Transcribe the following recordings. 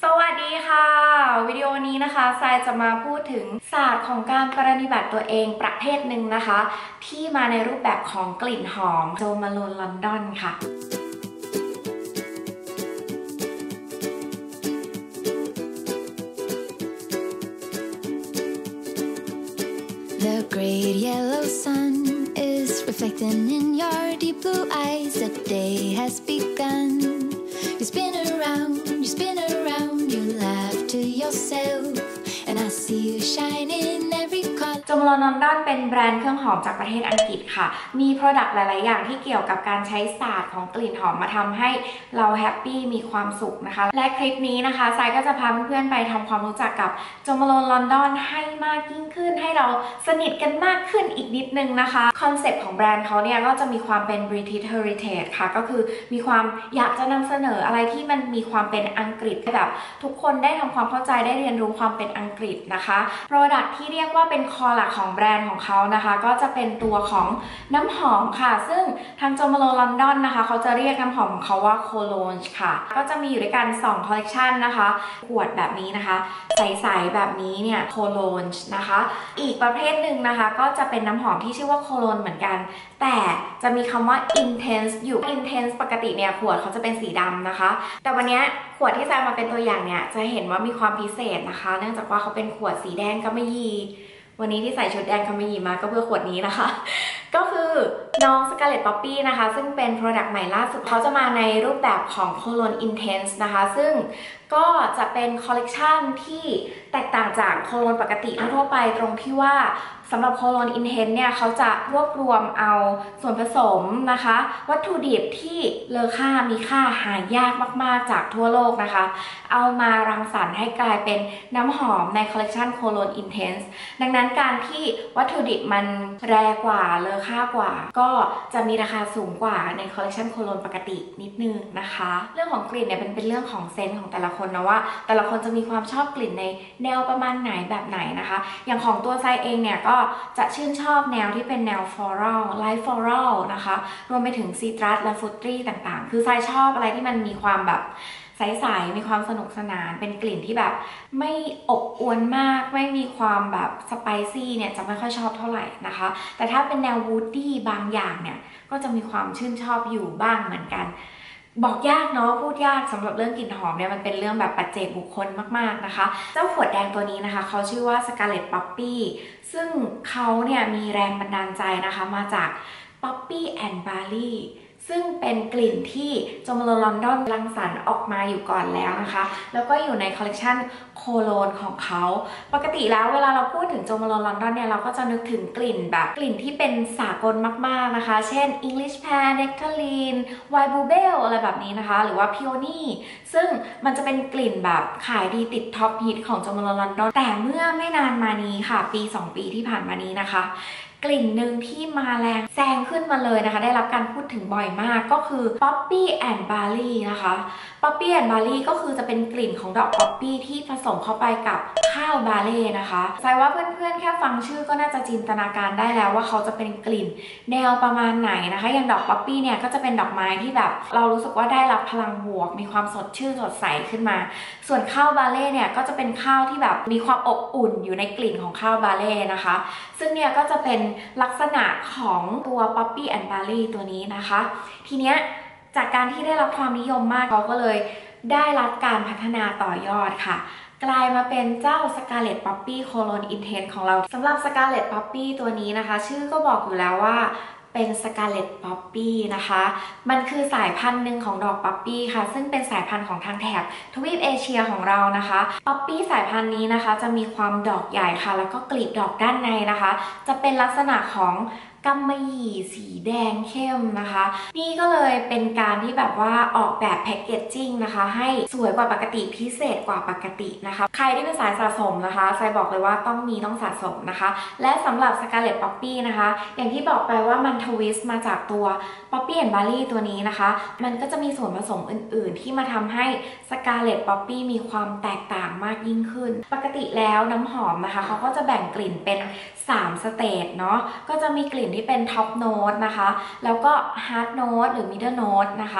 สวัสดีค่ะวิดีโอนี้นะคะทรายจะมาพูดถึงศาสตร์ของการปฏิบัติตัวเองประเภทหนึ่งนะคะที่มาในรูปแบบของกลิ่นหอมโจมาโลนลอนดอนค่ะ The great yellow sun is reflecting in your deep blue eyes. The day has begun. You spin around, you laugh to yourself, and I see you shine in every color. โจมาโลนลอนดอนเป็นแบรนด์เครื่องหอมจากประเทศอังกฤษค่ะมี Product หลายๆอย่างที่เกี่ยวกับการใช้ศาสตร์ของกลิ่นหอมมาทำให้เราแฮปปี้มีความสุขนะคะและคลิปนี้นะคะทรายก็จะพาเพื่อนๆไปทำความรู้จักกับโจมาโลนลอนดอนให้มากยิ่งขึ้นให้เราสนิทกันมากขึ้นอีกนิดนึงนะคะคอนเซ็ปต์ของแบรนด์เขาเนี่ยก็จะมีความเป็น British Heritage ค่ะก็คือมีความอยากจะนำเสนออะไรที่มันมีความเป็นอังกฤษแบบทุกคนได้ทำความเข้าใจได้เรียนรู้ความเป็นอังกฤษนะคะ Product ที่เรียกว่าเป็นคอหลักของแบรนด์ของเขานะคะก็จะเป็นตัวของน้ำหอมค่ะซึ่งทางโจมาโลนลอนดอนนะคะเขาจะเรียกน้ำหอมของเขาว่าโคโลนค่ะก็จะมีอยู่ด้วยกัน2คอลเลคชันนะคะขวดแบบนี้นะคะใสๆแบบนี้เนี่ยโคโลนนะคะอีกประเภทหนึ่งนะคะก็จะเป็นน้ำหอมที่ชื่อว่าโคโลนเหมือนกันแต่จะมีคำว่า intense อยู่ intense ปกติเนี่ยขวดเขาจะเป็นสีดำนะคะแต่วันนี้ขวดที่ใส่มาเป็นตัวอย่างเนี่ยจะเห็นว่ามีความพิเศษนะคะเนื่องจากว่าเขาเป็นขวดสีแดงกำมะหยี่วันนี้ที่ใส่ชุดแดงกำมะหยี่มาก็เพื่อขวดนี้นะคะก็คือน้องสกาเลตป๊อปปี้นะคะซึ่งเป็น Product ใหม่ล่าสุดเขาจะมาในรูปแบบของ Cologne Intense นะคะซึ่งก็จะเป็นคอลเลกชันที่แตกต่างจากโคโลนปกติทั่วไปตรงที่ว่าสำหรับโคโลนอินเทนเนี่ยเขาจะรวบรวมเอาส่วนผสมนะคะวัตถุดิบที่เลอค่ามีค่าหายากมากๆจากทั่วโลกนะคะเอามารังสรรค์ให้กลายเป็นน้ำหอมในคอลเลกชันโคโลนอินเทนส์ดังนั้นการที่วัตถุดิบมันแรงกว่าเลอค่ากว่าก็จะมีราคาสูงกว่าในคอลเลกชันโคโลนปกตินิดนึงนะคะเรื่องของกลิ่นเนี่ยเป็นเรื่องของเซนส์ของแต่ละคนนะว่าแต่ละคนจะมีความชอบกลิ่นในแนวประมาณไหนแบบไหนนะคะอย่างของตัวไซเองเนี่ยก็จะชื่นชอบแนวที่เป็นแนว floral light floral นะคะรวมไปถึงซิตรัสและฟรุตตี้ต่างๆคือไซชอบอะไรที่มันมีความแบบใสๆมีความสนุกสนานเป็นกลิ่นที่แบบไม่อบอวลมากไม่มีความแบบสไปซี่เนี่ยจะไม่ค่อยชอบเท่าไหร่นะคะแต่ถ้าเป็นแนววูดดี้บางอย่างเนี่ยก็จะมีความชื่นชอบอยู่บ้างเหมือนกันบอกยากเนาะพูดยากสำหรับเรื่องกลิ่นหอมเนี่ยมันเป็นเรื่องแบบปัจเจกบุคคลมากๆนะคะเจ้าขวดแดงตัวนี้นะคะเขาชื่อว่า Scarlet Poppy ซึ่งเขาเนี่ยมีแรงบันดาลใจนะคะมาจาก Poppy and Barley ซึ่งเป็นกลิ่นที่โจมาโลนลอนดอนรังสรรค์ออกมาอยู่ก่อนแล้วนะคะแล้วก็อยู่ในคอลเลกชันโคโลนของเขาปกติแล้วเวลาเราพูดถึงโจมาโลนลอนดอนเนี่ยเราก็จะนึกถึงกลิ่นแบบกลิ่นที่เป็นสากลมากๆนะคะเช่น English Pear Nectarine White Bluebell อะไรแบบนี้นะคะหรือว่า Peony ซึ่งมันจะเป็นกลิ่นแบบขายดีติดท็อปฮิตของโจมาโลนลอนดอนแต่เมื่อไม่นานมานี้ค่ะปี2 ปีที่ผ่านมานี้นะคะกลิ่นหนึ่งที่มาแรงแซงขึ้นมาเลยนะคะได้รับการพูดถึงบ่อยมากก็คือ Poppy and Barley นะคะ Poppy and Barley ก็คือจะเป็นกลิ่นของดอกป๊อปปี้ที่ผสมเข้าไปกับข้าวบาเล่นะคะใช่ว่าเพื่อนๆแค่ฟังชื่อก็น่าจะจินตนาการได้แล้วว่าเขาจะเป็นกลิ่นแนวประมาณไหนนะคะอย่างดอกป๊อปปี้เนี่ยก็จะเป็นดอกไม้ที่แบบเรารู้สึกว่าได้รับพลังบวกมีความสดชื่นสดใสขึ้นมาส่วนข้าวบาเล่เนี่ยก็จะเป็นข้าวที่แบบมีความอบอุ่นอยู่ในกลิ่นของข้าวบาเล่นะคะซึ่งเนี่ยก็จะเป็นลักษณะของตัว Poppy and Barley ตัวนี้นะคะทีเนี้ยจากการที่ได้รับความนิยมมากเขาก็เลยได้รับการพัฒนาต่อยอดค่ะกลายมาเป็นเจ้า Scarlet Poppy Cologne Intense ของเราสำหรับ Scarlet Poppy ตัวนี้นะคะชื่อก็บอกอยู่แล้วว่าเป็น Scarlet Poppy นะคะมันคือสายพันธุ์หนึ่งของดอกป๊อปปี้ค่ะซึ่งเป็นสายพันธุ์ของทางแถบทวีปเอเชียของเรานะคะป๊อปปี้สายพันธุ์นี้นะคะจะมีความดอกใหญ่ค่ะแล้วก็กลีบดอกด้านในนะคะจะเป็นลักษณะของกำมะหยี่สีแดงเข้มนะคะนี่ก็เลยเป็นการที่แบบว่าออกแบบแพคเกจจิ้งนะคะให้สวยกว่าปกติพิเศษกว่าปกตินะคะใครที่เป็นสายสะสมนะคะไซบอกเลยว่าต้องสะสมนะคะและสำหรับ Scarlet Poppy นะคะอย่างที่บอกไปว่ามันทวิสต์มาจากตัว Poppy and Barley ตัวนี้นะคะมันก็จะมีส่วนผสมอื่นๆที่มาทำให้ Scarlet Poppy มีความแตกต่างมากยิ่งขึ้นปกติแล้วน้ำหอมนะคะเขาก็จะแบ่งกลิ่นเป็น3สเตจเนาะก็จะมีกลิ่นที่เป็นท็อปโน้ตนะคะแล้วก็ฮาร์ดโน้ตหรือมิดเดิลโน้ตนะคะ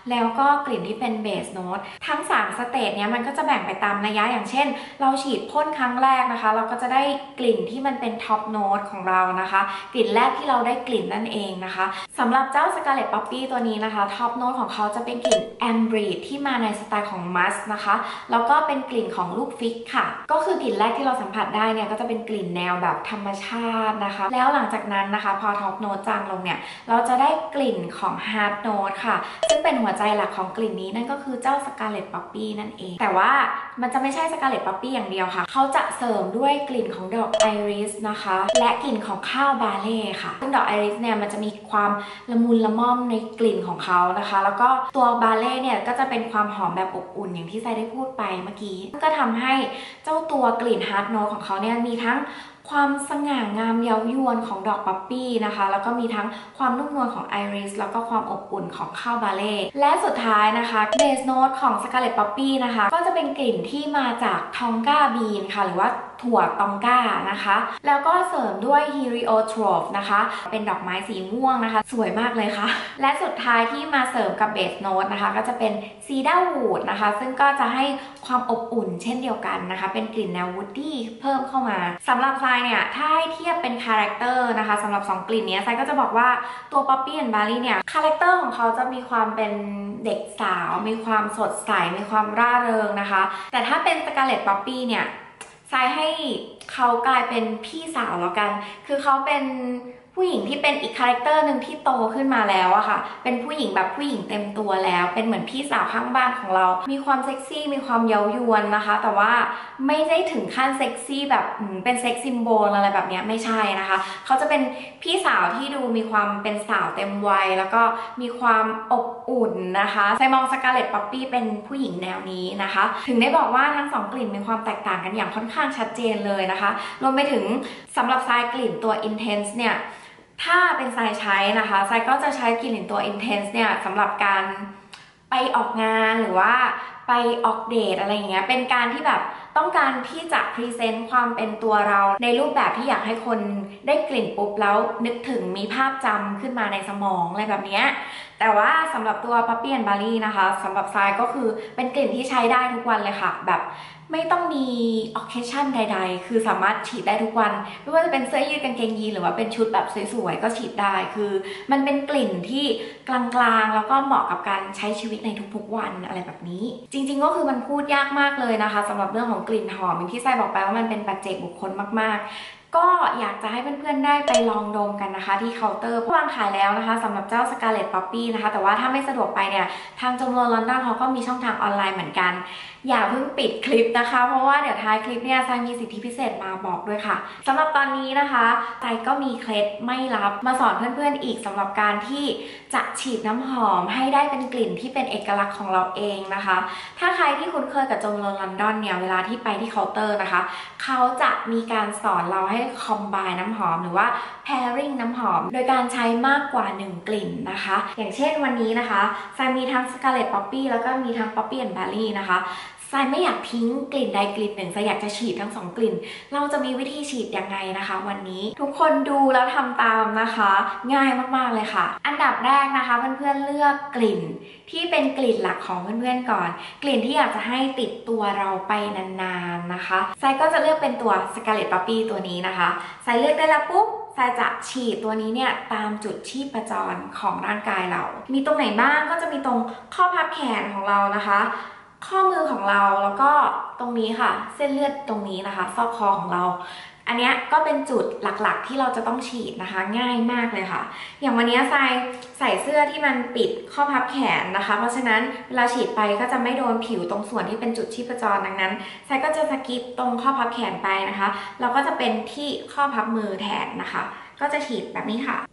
แล้วก็กลิ่นที่เป็นเบสโน้ตทั้ง3สเตจเนี้ยมันก็จะแบ่งไปตามระยะอย่างเช่นเราฉีดพ่นครั้งแรกนะคะเราก็จะได้กลิ่นที่มันเป็นท็อปโน้ตของเรานะคะกลิ่นแรกที่เราได้กลิ่นนั่นเองนะคะสำหรับเจ้า Scarlet Poppy ตัวนี้นะคะท็อปโน้ตของเขาจะเป็นกลิ่นแอมบรีดที่มาในสไตล์ของมัสนะคะแล้วก็เป็นกลิ่นของลูกฟิกค่ะก็คือกลิ่นแรกที่เราสัมผัสได้เนี่ยก็จะเป็นกลิ่นแนวแบบธรรมชาตินะคะแล้วหลังจากนั้นนะคะพอท็อปโน้ตจางลงเนี่ยเราจะได้กลิ่นของฮาร์ดโน้ตค่ะซึ่งเป็นหัวใจหลักของกลิ่นนี้นั่นก็คือเจ้า Scarlet Poppy นั่นเองแต่ว่ามันจะไม่ใช่ Scarlet Poppy อย่างเดียวค่ะเขาจะเสริมด้วยกลิ่นของดอกไอริสนะคะและกลิ่นของข้าวบาเล่ค่ะซึ่งดอกไอริสเนี่ยมันจะมีความละมุนละม่อมในกลิ่นของเขานะคะแล้วก็ตัวบาเล่เนี่ยก็จะเป็นความหอมแบบอบอุ่นอย่างที่ไซได้พูดไปเมื่อกี้ก็ทำให้เจ้าตัวกลิ่นฮาร์ดโน้ตของเขาเนี่ยมีทั้งความสง่างามเย้ายวนของดอกป๊อปปี้นะคะแล้วก็มีทั้งความนุ่มนวลของไอริสแล้วก็ความอบอุ่นของข้าวบาเล่และสุดท้ายนะคะเบสโน้ตของ Scarlet Poppy นะคะก็จะเป็นกลิ่นที่มาจากทองก้าบีนค่ะหรือว่าถั่วตองก้านะคะแล้วก็เสริมด้วย Heliotrope นะคะเป็นดอกไม้สีม่วงนะคะสวยมากเลยค่ะและสุดท้ายที่มาเสริมกับเบสโน้ตนะคะก็จะเป็นซีดาร์วูดนะคะซึ่งก็จะให้ความอบอุ่นเช่นเดียวกันนะคะเป็นกลิ่นแนววูดดี้เพิ่มเข้ามาสำหรับไซเนี่ยถ้าให้เทียบเป็นคาแรคเตอร์นะคะสำหรับ2กลิ่นนี้ไซก็จะบอกว่าตัว Poppy and Barley เนี่ยคาแรคเตอร์ของเขาจะมีความเป็นเด็กสาวมีความสดใสมีความร่าเริงนะคะแต่ถ้าเป็น Scarlet Poppy เนี่ยไซให้เขากลายเป็นพี่สาวแล้วกันคือเขาเป็นผู้หญิงที่เป็นอีกคาแรคเตอร์หนึ่งที่โตขึ้นมาแล้วอะค่ะเป็นผู้หญิงแบบผู้หญิงเต็มตัวแล้วเป็นเหมือนพี่สาวข้างบ้านของเรามีความเซ็กซี่มีความเย้ายวนนะคะแต่ว่าไม่ได้ถึงขั้นเซ็กซี่แบบเป็นเซ็กซิมโบลอะไรแบบนี้ไม่ใช่นะคะเขาจะเป็นพี่สาวที่ดูมีความเป็นสาวเต็มวัยแล้วก็มีความอบอุ่นนะคะไซมอง Scarlet Poppy เป็นผู้หญิงแนวนี้นะคะถึงได้บอกว่าทั้ง2กลิ่นมีความแตกต่างกันอย่างค่อนข้างชัดเจนเลยนะคะรวมไปถึงสำหรับไซกลิ่นตัว Intense เนี่ยถ้าเป็นไซใช้นะคะไซก็จะใช้กลิ่นตัว Intense เนี่ยสำหรับการไปออกงานหรือว่าไปออกเดทอะไรอย่างเงี้ยเป็นการที่แบบต้องการที่จะพรีเซนต์ความเป็นตัวเราในรูปแบบที่อยากให้คนได้กลิ่นปุ๊บแล้วนึกถึงมีภาพจำขึ้นมาในสมองอะไรแบบเนี้ยแต่ว่าสำหรับตัว Poppy and Barley นะคะสำหรับไซก็คือเป็นกลิ่นที่ใช้ได้ทุกวันเลยค่ะแบบไม่ต้องมี occasion ใดๆคือสามารถฉีดได้ทุกวันไม่ว่าจะเป็นเสื้อยืดกางเกงยีนหรือว่าเป็นชุดแบบสวยๆก็ฉีดได้คือมันเป็นกลิ่นที่กลางๆแล้วก็เหมาะกับการใช้ชีวิตในทุกๆวันอะไรแบบนี้จริงๆก็คือมันพูดยากมากเลยนะคะสำหรับเรื่องของกลิ่นหอมอย่างที่ไซบอกไปว่ามันเป็นปัจเจกบุคคลมากๆก็อยากจะให้เพื่อนๆได้ไปลองดมกันนะคะที่เคาน์เตอร์วางขายแล้วนะคะสำหรับเจ้า Scarlet Poppy นะคะแต่ว่าถ้าไม่สะดวกไปเนี่ยทางจมโลลอนดอนเขาก็มีช่องทางออนไลน์เหมือนกันอย่าเพิ่งปิดคลิปนะคะเพราะว่าเดี๋ยวท้ายคลิปเนี่ยไซมีสิทธิพิเศษมาบอกด้วยค่ะสำหรับตอนนี้นะคะไซก็มีเคล็ดไม่ลับมาสอนเพื่อนๆอีกสำหรับการที่จะฉีดน้ำหอมให้ได้เป็นกลิ่นที่เป็นเอกลักษณ์ของเราเองนะคะถ้าใครที่คุ้นเคยกับจมโลลอนดอนเนี่ยเวลาที่ไปที่เคาน์เตอร์นะคะเขาจะมีการสอนเราให้คอมไบน์น้ำหอมหรือว่า pairing น้ำหอมโดยการใช้มากกว่า1กลิ่นนะคะอย่างเช่นวันนี้นะคะไซมีทั้ง Scarlet Poppy แล้วก็มีทั้ง Poppy and Barley นะคะไซไม่อยากทิ้งกลิ่นใดกลิ่นหนึ่งไซอยากจะฉีดทั้ง2กลิ่นเราจะมีวิธีฉีดยังไงนะคะวันนี้ทุกคนดูแล้วทำตามนะคะง่ายมากๆเลยค่ะอันดับแรกนะคะเพื่อนๆเลือกกลิ่นที่เป็นกลิ่นหลักของเพื่อนๆก่อนกลิ่นที่อยากจะให้ติดตัวเราไปนานๆนะคะไซก็จะเลือกเป็นตัว Scarlet Poppy ตัวนี้นะคะไซเลือกได้แล้วปุ๊บไซจะฉีดตัวนี้เนี่ยตามจุดชีพจรของร่างกายเรามีตรงไหนบ้างก็จะมีตรงข้อพับแขนของเรานะคะข้อมือของเราแล้วก็ตรงนี้ค่ะเส้นเลือดตรงนี้นะคะซอกคอของเราอันนี้ก็เป็นจุดหลักๆที่เราจะต้องฉีดนะคะง่ายมากเลยค่ะอย่างวันนี้ใส่เสื้อที่มันปิดข้อพับแขนนะคะเพราะฉะนั้นเวลาฉีดไปก็จะไม่โดนผิวตรงส่วนที่เป็นจุดชีพจรดังนั้นไซก็จะสกิปตรงข้อพับแขนไปนะคะเราก็จะเป็นที่ข้อพับมือแทนนะคะก็จะฉีดแบบนี้ค่ะ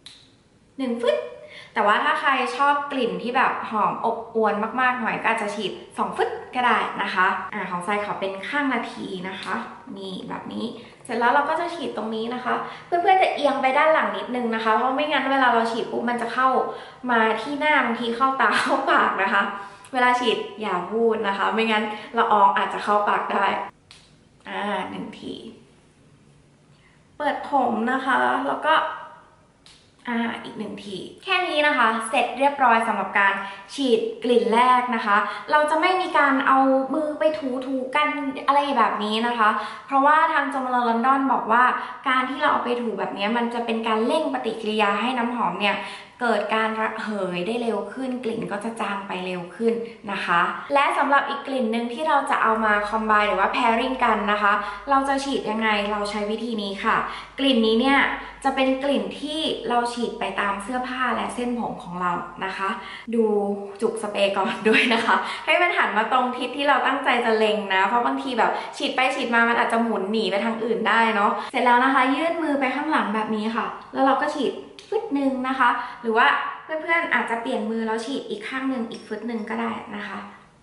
1 ฟึ๊ดแต่ว่าถ้าใครชอบกลิ่นที่แบบหอมอบอวลมากๆหน่อยก็อาจจะฉีด2 ฟึ๊ดก็ได้นะคะของไซขอเป็นข้างนาทีนะคะนี่แบบนี้เสร็จแล้วเราก็จะฉีดตรงนี้นะคะเพื่อนๆจะเอียงไปด้านหลังนิดนึงนะคะเพราะไม่งั้นเวลาเราฉีดปุ๊บมันจะเข้ามาที่หน้าบางทีเข้าตาเข้าปากนะคะเวลาฉีดอย่าพูดนะคะไม่งั้นละอองอาจจะเข้าปากได้1 ทีเปิดผมนะคะแล้วก็อีก1 ทีแค่นี้นะคะเสร็จเรียบร้อยสำหรับการฉีดกลิ่นแรกนะคะเราจะไม่มีการเอามือไปถูกันอะไรแบบนี้นะคะเพราะว่าทางจอมลอนดอนบอกว่าการที่เราเอาไปถูแบบนี้มันจะเป็นการเร่งปฏิกิริยาให้น้ำหอมเนี่ยเกิดการระเหยได้เร็วขึ้นกลิ่นก็จะจางไปเร็วขึ้นนะคะและสำหรับอีกกลิ่นหนึ่งที่เราจะเอามาคอมไบน์หรือว่า pairing กันนะคะเราจะฉีดยังไงเราใช้วิธีนี้ค่ะกลิ่นนี้เนี่ยจะเป็นกลิ่นที่เราฉีดไปตามเสื้อผ้าและเส้นผมของเรานะคะดูจุกสเปรย์ก่อนด้วยนะคะให้มันหันมาตรงทิศที่เราตั้งใจจะเล็งนะเพราะบางทีแบบฉีดไปฉีดมามันอาจจะหมุนหนีไปทางอื่นได้เนาะเสร็จแล้วนะคะยื่นมือไปข้างหลังแบบนี้ค่ะแล้วเราก็ฉีดฟึดนึงนะคะหรือว่าเพื่อนๆอาจจะเปลี่ยนมือแล้วฉีดอีกข้างหนึ่งอีกฟึดนึงก็ได้นะคะ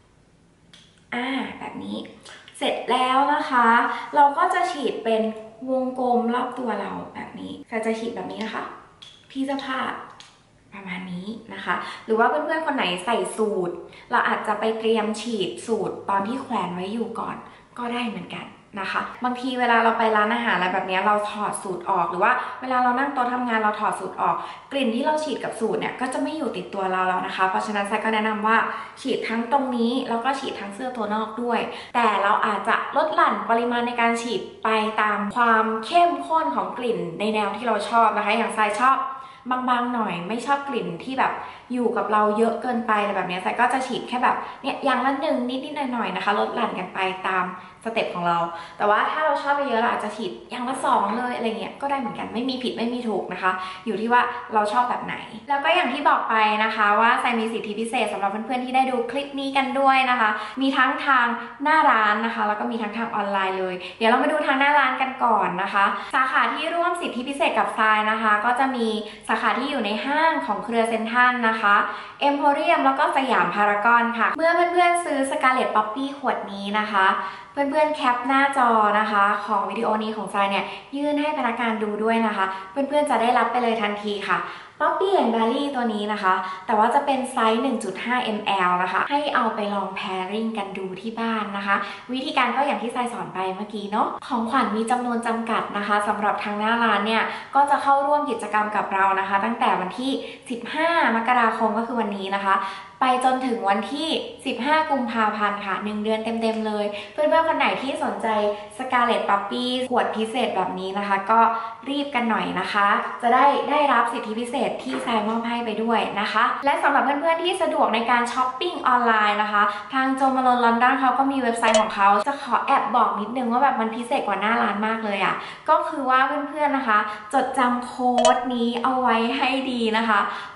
แบบนี้เสร็จแล้วนะคะเราก็จะฉีดเป็นวงกลมรอบตัวเราแบบนี้จะฉีดแบบนี้นะคะที่เสื้อผ้าประมาณนี้นะคะหรือว่าเพื่อนๆคนไหนใส่สูทเราอาจจะไปเตรียมฉีดสูทตอนที่แขวนไว้อยู่ก่อนก็ได้เหมือนกันนะคะบางทีเวลาเราไปร้านอาหารอะไรแบบนี้เราถอดสูตรออกหรือว่าเวลาเรานั่งโต๊ะทำงานเราถอดสูตรออกกลิ่นที่เราฉีดกับสูตรเนี่ยก็จะไม่อยู่ติดตัวเราแล้วนะคะเพราะฉะนั้นไซก็แนะนำว่าฉีดทั้งตรงนี้แล้วก็ฉีดทั้งเสื้อตัวนอกด้วยแต่เราอาจจะลดหลั่นปริมาณในการฉีดไปตามความเข้มข้นของกลิ่นในแนวที่เราชอบนะคะอย่างไซชอบบางๆหน่อยไม่ชอบกลิ่นที่แบบอยู่กับเราเยอะเกินไปอะไรแบบนี้ไซก็จะฉีดแค่แบบเนี่ยอย่างละ1นิดๆหน่อยๆนะคะลดหลั่นกันไปตามสเต็ปของเราแต่ว่าถ้าเราชอบไปเยอะเราอาจจะฉีดอย่างละ2เลยอะไรเงี้ยก็ได้เหมือนกันไม่มีผิดไม่มีถูกนะคะอยู่ที่ว่าเราชอบแบบไหนแล้วก็อย่างที่บอกไปนะคะว่าไซมีสิทธิพิเศษสำหรับเพื่อนๆที่ได้ดูคลิปนี้กันด้วยนะคะมีทั้งทางหน้าร้านนะคะแล้วก็มีทั้งทางออนไลน์เลยเดี๋ยวเรามาดูทางหน้าร้านกันก่อนนะคะสาขาที่ร่วมสิทธิพิเศษกับไซนะคะก็จะมีสาขาที่อยู่ในห้างของเครือเซ็นทรัลนะคะเอ็มโพเรียมแล้วก็สยามพารากอนค่ะเมื่อเพื่อนๆซื้อสกาเลตป๊อปปี้ขวดนี้นะคะเพื่อนๆแคปหน้าจอนะคะของวิดีโอนี้ของไซเนี่ยยื่นให้พนักงานดูด้วยนะคะเพื่อนๆจะได้รับไปเลยทันทีค่ะ Poppy and Barley ตัวนี้นะคะแต่ว่าจะเป็นไซส์ 1.5 ml นะคะให้เอาไปลอง pairing กันดูที่บ้านนะคะวิธีการก็อย่างที่ไซสอนไปเมื่อกี้เนาะของขวัญมีจำนวนจำกัดนะคะสำหรับทางหน้าร้านเนี่ยก็จะเข้าร่วมกิจกรรมกับเรานะคะตั้งแต่วันที่15 มกราคมก็คือวันนี้นะคะไปจนถึงวันที่15 กุมภาพันธ์ค่ะ1 เดือนเต็มๆเลยเพื่อนๆคนไหนที่สนใจ Scarlet Puppy ขวดพิเศษแบบนี้นะคะก็รีบกันหน่อยนะคะจะได้รับสิทธิพิเศษที่ไซมอบให้ไปด้วยนะคะและสำหรับเพื่อนๆที่สะดวกในการช้อปปิ้งออนไลน์นะคะทางโจมาลอนลอนดอนเขาก็มีเว็บไซต์ของเขาจะขอแอบบอกนิดนึงว่าแบบมันพิเศษกว่าหน้าร้านมากเลยอ่ะก็คือว่าเพื่อนๆนะคะจดจำโค้ดนี้เอาไว้ให้ดีนะคะ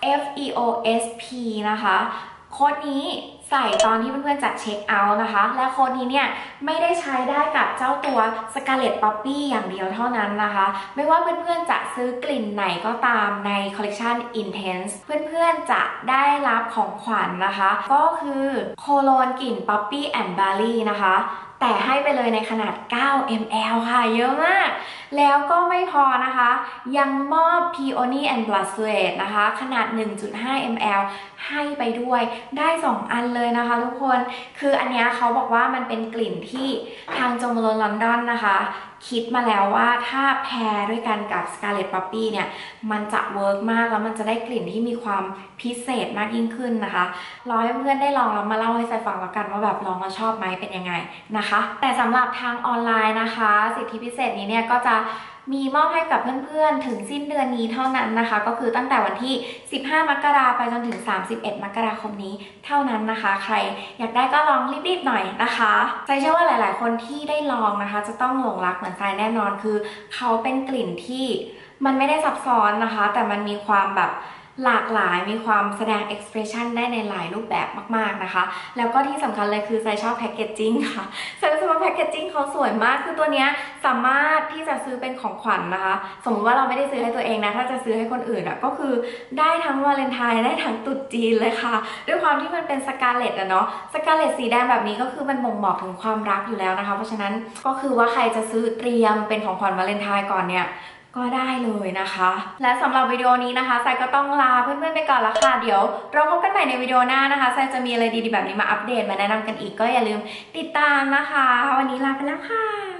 FEOSP นะคะโค้ดนี้ใส่ตอนที่เพื่อนๆจัดเช็คเอาท์นะคะและโค้ดนี้เนี่ยไม่ได้ใช้ได้กับเจ้าตัว Scarlet Puppy อย่างเดียวเท่านั้นนะคะไม่ว่าเพื่อนๆจะซื้อกลิ่นไหนก็ตามในคอลเลกชัน Intense เพื่อนๆจะได้รับของขวัญนะคะก็คือโคโลนกลิ่น Poppy and Barley นะคะแต่ให้ไปเลยในขนาด 9 ml ค่ะเยอะมากแล้วก็ไม่พอนะคะยังมอบ Peony and Blood Sweat นะคะขนาด 1.5 ml ให้ไปด้วยได้2 อันเลยนะคะทุกคนคืออันนี้เขาบอกว่ามันเป็นกลิ่นที่ทางโจมาลอนลอนดอนนะคะคิดมาแล้วว่าถ้าแพรด้วยกันกับ Scarlet Puppy เนี่ยมันจะเวิร์กมากแล้วมันจะได้กลิ่นที่มีความพิเศษมากยิ่งขึ้นนะคะรอให้เพื่อนได้ลองแล้วมาเล่าให้ไซฟังแล้วกันว่าแบบลองแล้วชอบไหมเป็นยังไงนะคะแต่สำหรับทางออนไลน์นะคะสิทธิพิเศษนี้เนี่ยก็จะมีมอบให้กับเพื่อนๆถึงสิ้นเดือนนี้เท่านั้นนะคะก็คือตั้งแต่วันที่15 มกราคมไปจนถึง31 มกราคมนี้เท่านั้นนะคะใครอยากได้ก็ลองรีบๆหน่อยนะคะไซเชื่อว่าหลายๆคนที่ได้ลองนะคะจะต้องหลงรักเหมือนไซแน่นอนคือเขาเป็นกลิ่นที่มันไม่ได้ซับซ้อนนะคะแต่มันมีความแบบหลากหลายมีความแสดง expression ได้ในหลายรูปแบบมากๆนะคะแล้วก็ที่สำคัญเลยคือไซชอบแพคเกจจิ้งค่ะไซรู้สึกว่าแพคเกจจิ้งเขาสวยมากคือตัวเนี้ยสามารถที่จะซื้อเป็นของขวัญ นะคะสมมติว่าเราไม่ได้ซื้อให้ตัวเองนะถ้าจะซื้อให้คนอื่นอ่ะก็คือได้ทั้งวาเลนไทน์ได้ทั้งตรุษจีนเลยค่ะด้วยความที่มันเป็นสกาเลตอะเนาะสกาเลตสีแดงแบบนี้ก็คือมันบ่งบอกถึงความรักอยู่แล้วนะคะเพราะฉะนั้นก็คือว่าใครจะซื้อเตรียมเป็นของขวัญวาเลนไทน์ก่อนเนี่ยก็ได้เลยนะคะและสำหรับวิดีโอนี้นะคะไซก็ต้องลาเพื่อนๆไปก่อนละค่ะเดี๋ยวเราพบกันใหม่ในวิดีโอหน้านะคะไซจะมีอะไรดีๆแบบนี้มาอัปเดตมาแนะนำกันอีกก็อย่าลืมติดตามนะคะวันนี้ลาไปแล้วค่ะ